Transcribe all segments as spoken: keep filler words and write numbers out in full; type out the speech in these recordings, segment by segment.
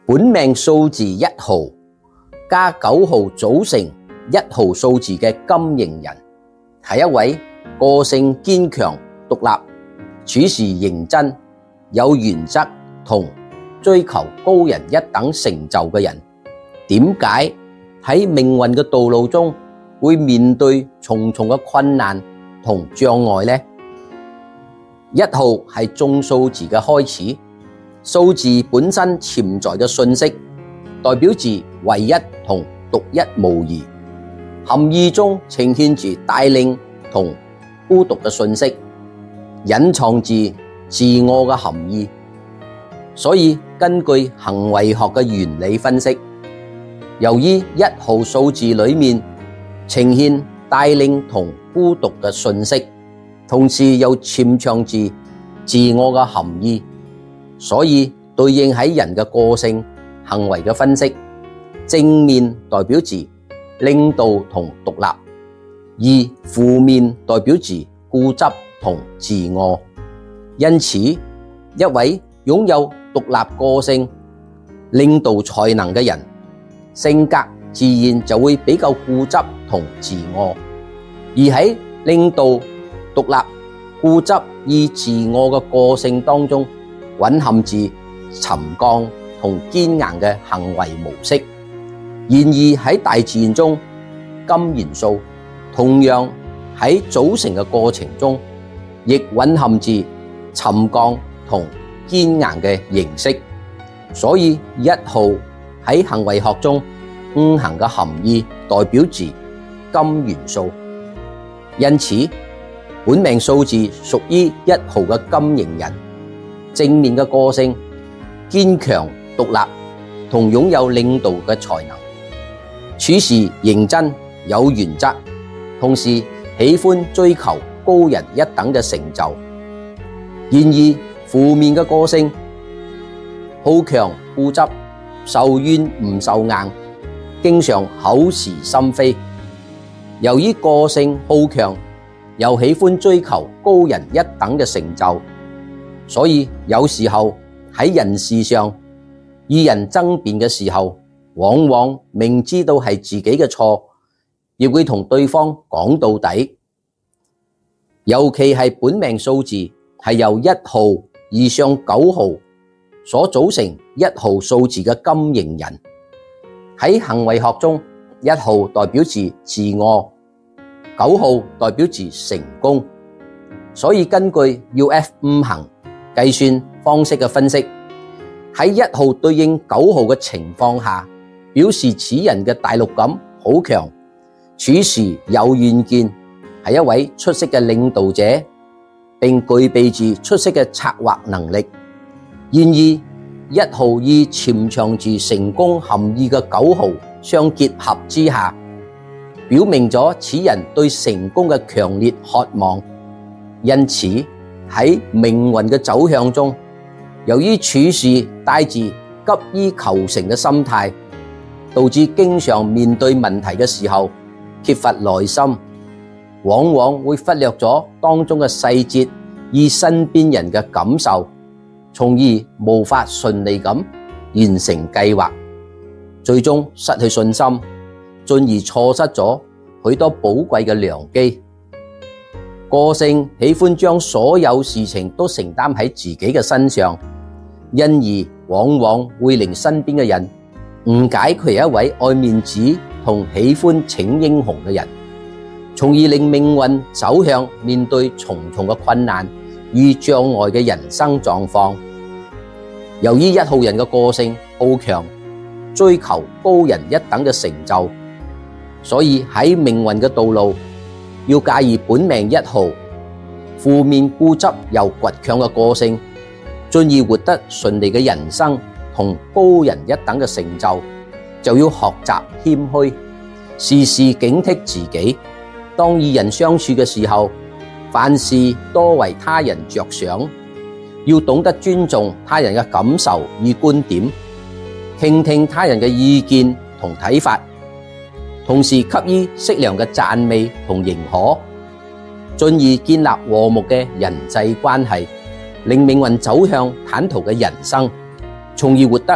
本命數字一號加九號組成一號數字嘅金型人，係一位個性堅強、獨立、處事認真、有原則同追求高人一等成就嘅人。點解喺命運嘅道路中會面對重重嘅困難同障礙呢？一號係眾數字嘅開始，數字本身潛在嘅信息，代表住唯一同獨一無二，含義中呈現住帶領同孤獨嘅信息，隱藏住自我嘅含義。所以根據行為學嘅原理分析，由於一號數字裏面呈現帶領同孤獨嘅信息，同時又潛藏住自我嘅含義，所以對應喺人嘅個性行為嘅分析，正面代表住領導同獨立，而負面代表住固執同自我。因此，一位擁有獨立個性、領導才能嘅人，性格自然就會比較固執同自我，而喺領導、獨立、固執與自我嘅個性當中，蘊含住沉降同堅硬嘅行為模式。然而喺大自然中，金元素同樣喺組成嘅過程中，亦蘊含住沉降同堅硬嘅形式。所以一號喺行為學中五行嘅含義代表住金元素，因此本命數字屬於一號嘅金型人，正面嘅個性堅強獨立同擁有領導嘅才能，處事認真有原則，同時喜歡追求高人一等嘅成就。然而負面嘅個性好強固執，受冤唔受硬，經常口是心非。由於個性好強，又喜歡追求高人一等嘅成就，所以有時候喺人事上與人爭辯嘅時候，往往明知道係自己嘅錯，亦會同對方講到底。尤其係本命數字係由一號以上九號所組成一號數字嘅金型人，喺行為學中，一號代表住自我，九號代表住成功。所以根據 U F 五行計算方式嘅分析，喺一號對應九號嘅情況下，表示此人嘅大陸感好強，處事有遠見，係一位出色嘅領導者，並具備住出色嘅策劃能力。然而一號與潛藏住成功含義嘅九號相結合之下，表明咗此人對成功嘅強烈渴望。因此喺命運嘅走向中，由於處事帶住急於求成嘅心態，導致經常面對問題嘅時候缺乏耐心，往往會忽略咗當中嘅細節與身邊人嘅感受，從而無法順利咁完成計劃，最終失去信心，進而錯失咗許多寶貴嘅良機。個性喜歡將所有事情都承擔喺自己嘅身上，因而往往會令身邊嘅人誤解佢係一位愛面子同喜歡逞英雄嘅人，從而令命運走向面對重重嘅困難與障礙嘅人生狀況。由於一號人嘅個性好強，追求高人一等嘅成就，所以喺命運嘅道路要駕馭本命一號負面固執又倔強嘅個性，進而獲得順利嘅人生同高人一等嘅成就，就要學習謙虛，時時警惕自己。當與人相處嘅時候，凡事多為他人着想，要懂得尊重他人嘅感受與觀點，傾聽他人嘅意見同睇法，同時給予適量嘅讚美同認可，進而建立和睦嘅人際關係，令命運走向坦途嘅人生，從而獲得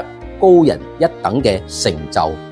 高人一等嘅成就